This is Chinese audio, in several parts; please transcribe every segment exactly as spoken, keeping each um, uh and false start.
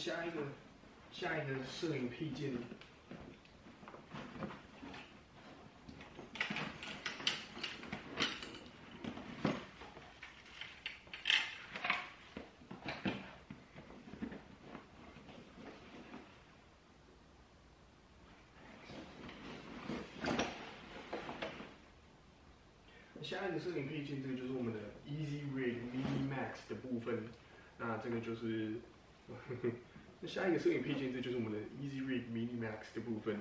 下一个下一个摄影配件。下一个摄影配件，这个就是我们的 Easy Rig Mini Max 的部分。那这个就是那下一个摄影配件，这就是我们的 Easy Rig Mini Max 的部分。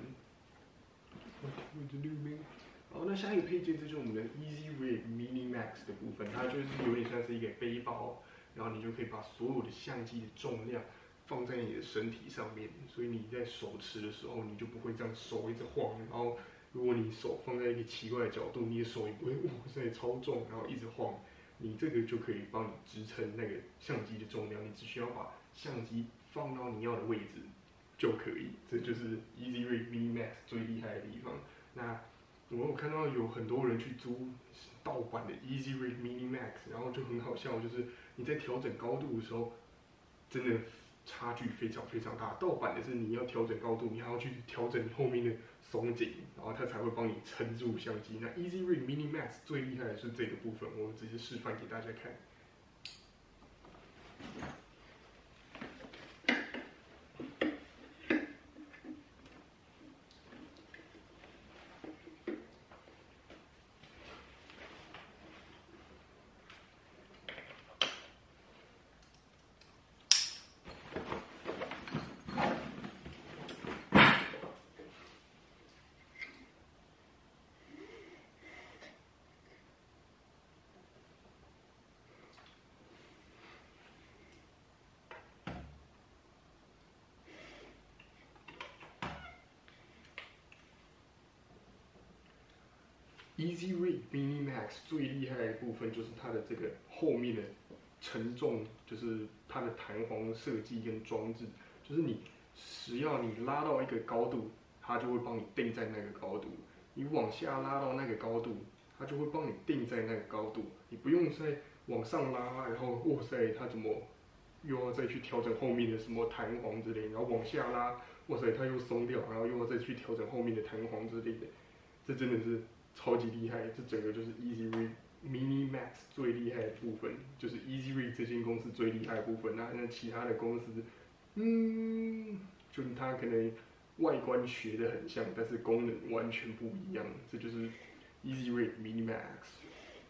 好，那下一个配件，这就是我们的 Easy Rig Mini Max 的部分，它就是有点像是一个背包，然后你就可以把所有的相机的重量放在你的身体上面，所以你在手持的时候，你就不会这样手一直晃，然后如果你手放在一个奇怪的角度，你的手也不会哇塞超重，然后一直晃，你这个就可以帮你支撑那个相机的重量，你只需要把相机放到你要的位置就可以，这就是 Easy Rig Mini Max 最厉害的地方。那我有看到有很多人去租盗版的 Easy Rig Mini Max， 然后就很好笑，就是你在调整高度的时候，真的差距非常非常大。盗版的是你要调整高度，你还要去调整后面的松紧，然后它才会帮你撑住相机。那 Easy Rig Mini Max 最厉害的是这个部分，我直接示范给大家看。Easy Rig Mini Max 最厉害的部分就是它的这个后面的承重，就是它的弹簧设计跟装置，就是你只要你拉到一个高度，它就会帮你定在那个高度；你往下拉到那个高度，它就会帮你定在那个高度。你不用再往上拉，然后哇塞，它怎么又要再去调整后面的什么弹簧之类，然后往下拉，哇塞，它又松掉，然后又要再去调整后面的弹簧之类的，这真的是超级厉害，这整个就是 Easy Rig Mini Max 最厉害的部分，就是 Easy Rig 这间公司最厉害的部分。那那其他的公司，嗯，就是它可能外观学的很像，但是功能完全不一样。这就是 Easy Rig Mini Max。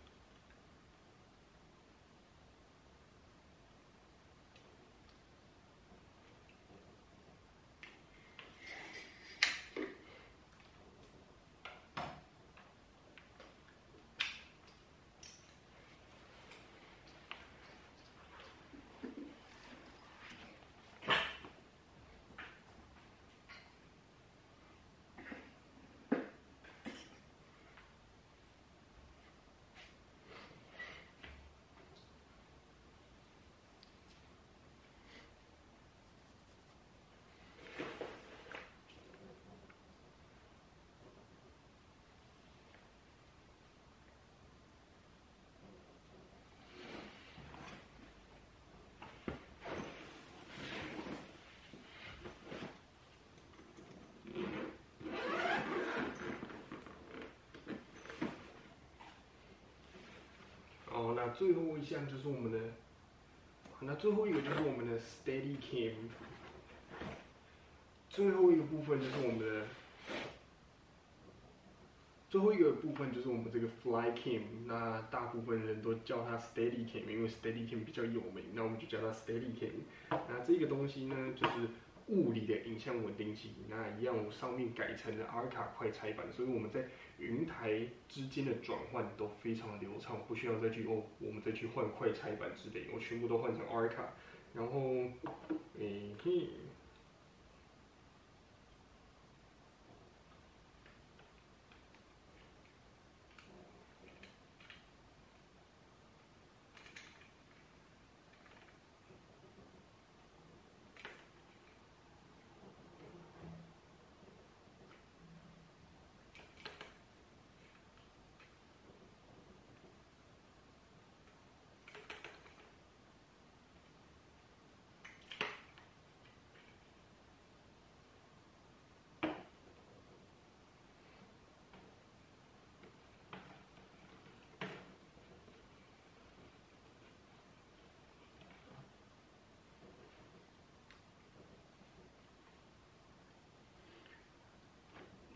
哦，那最后一项就是我们的，那最后一个就是我们的 Steady Cam。最后一个部分就是我们的，最后一个部分就是我们这个 Fly Cam。那大部分人都叫它 Steady Cam， 因为 Steady Cam 比较有名，那我们就叫它 Steady Cam。那这个东西呢，就是物理的影像稳定器。那一样，我上面改成了 R 卡快拆版，所以我们在云台之间的转换都非常流畅，不需要再去哦，我们再去换快拆版之类，我全部都换成 R 卡。然后，诶、嘿。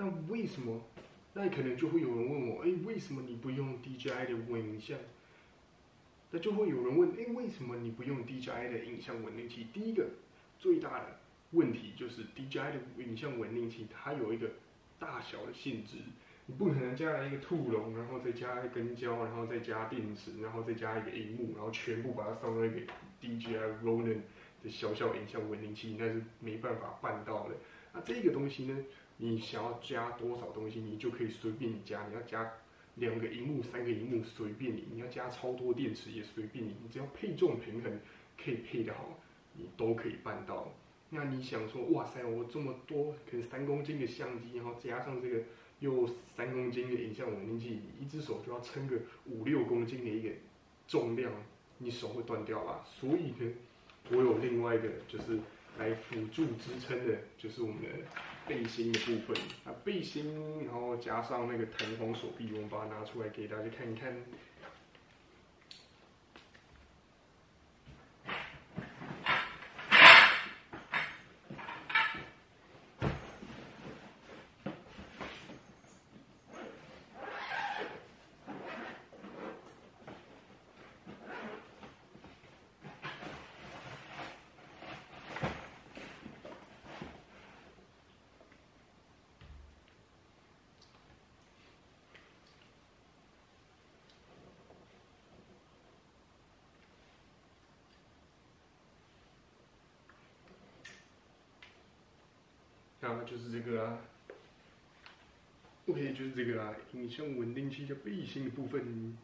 那为什么？那可能就会有人问我，哎，为什么你不用 D J I 的稳影像？那就会有人问，哎，为什么你不用 D J I 的影像稳定器？第一个最大的问题就是 D J I 的影像稳定器，它有一个大小的限制，你不可能加了一个兔笼，然后再加一根胶，然后再加电池，然后再加一个荧幕，然后全部把它放到一个 D J I Ronin 的小小影像稳定器，那是没办法办到的。那这个东西呢，你想要加多少东西，你就可以随便你加，你要加两个荧幕、三个荧幕随便你，你要加超多电池也随便你，你只要配重平衡可以配得好，你都可以办到。那你想说，哇塞，我这么多可能三公斤的相机，然后加上这个又三公斤的影像稳定器，一只手就要撑个五六公斤的一个重量，你手会断掉吧？所以呢，我有另外一个就是来辅助支撑的，就是我们的背心的部分啊，背心，然后加上那个弹簧手臂，我们把它拿出来给大家看一看。啊，就是这个啊 ，OK， 就是这个啊，影像稳定器的背心的部分。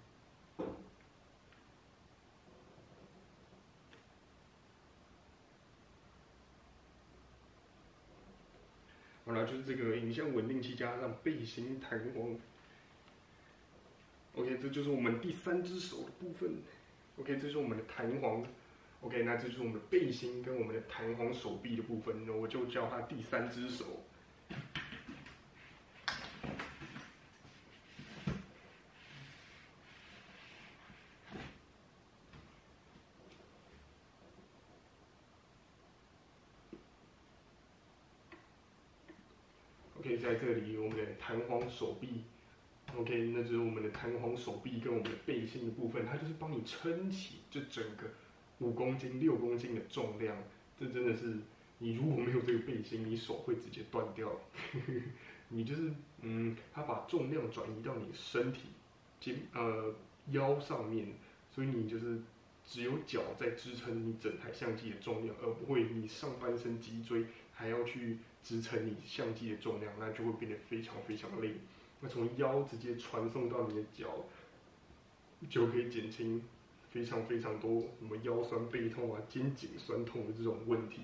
好了，就是这个影像稳定器加上背心弹簧。OK， 这就是我们第三只手的部分。OK， 这是我们的弹簧。OK， 那这就是我们的背心跟我们的弹簧手臂的部分，我就叫它第三只手。OK， 在这里我们的弹簧手臂。OK， 那就是我们的弹簧手臂跟我们的背心的部分，它就是帮你撑起这整个五公斤、六公斤的重量。这真的是，你如果没有这个背心，你手会直接断掉。你就是，嗯，它把重量转移到你的身体、肩、呃腰上面，所以你就是只有脚在支撑你整台相机的重量，而不会你上半身脊椎还要去支撑你相机的重量，那就会变得非常非常累。那从腰直接传送到你的脚，就可以减轻非常非常多什么腰酸背痛啊、肩颈酸痛的这种问题。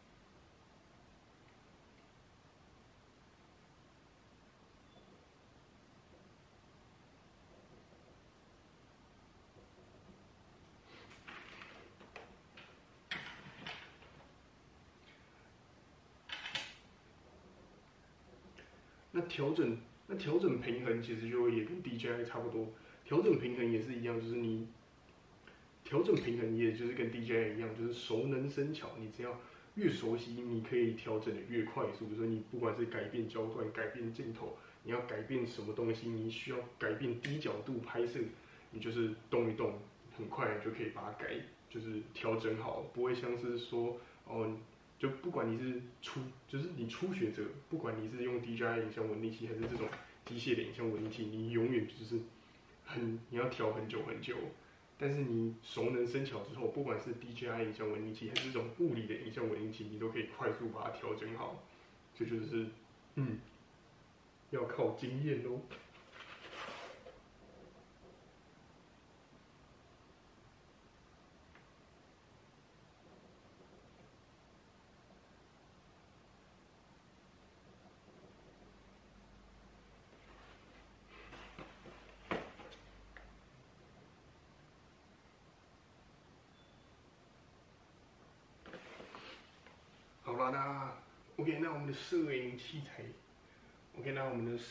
那调整，那调整平衡其实就也跟 D J I 差不多，调整平衡也是一样，就是你调整平衡也就是跟 D J I 一样，就是熟能生巧，你只要越熟悉，你可以调整的越快速。比如说你不管是改变焦段、改变镜头，你要改变什么东西，你需要改变低角度拍摄，你就是动一动，很快就可以把它改，就是调整好，不会像是说哦。就不管你是初，就是你初学者，不管你是用 D J I 影像稳定器还是这种机械的影像稳定器，你永远就是很你要调很久很久。但是你熟能生巧之后，不管是 D J I 影像稳定器还是这种物理的影像稳定器，你都可以快速把它调整好。这就是嗯，要靠经验喽。好了，那 OK， 那我们的摄影器材 ，OK， 那我们的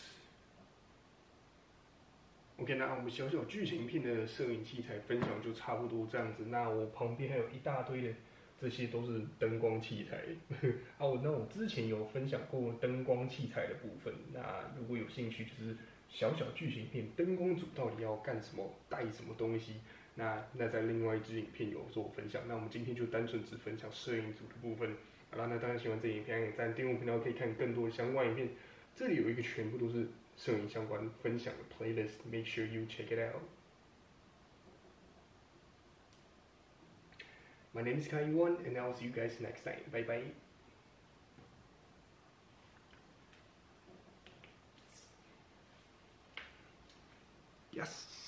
OK，那我们小小剧情片的摄影器材分享就差不多这样子。那我旁边还有一大堆的这些都是灯光器材。啊，我那我之前有分享过灯光器材的部分，那如果有兴趣，就是小小剧情片，灯光组到底要干什么，带什么东西，那那在另外一支影片有做分享。那我们今天就单纯只分享摄影组的部分。好啦，那当然喜欢这影片，按赞订阅频道可以看更多的相关影片。这里有一个全部都是摄影相关分享的 playlist，make sure you check it out。My name is Kai Yuan, and I'll see you guys next time. Bye bye. Yes.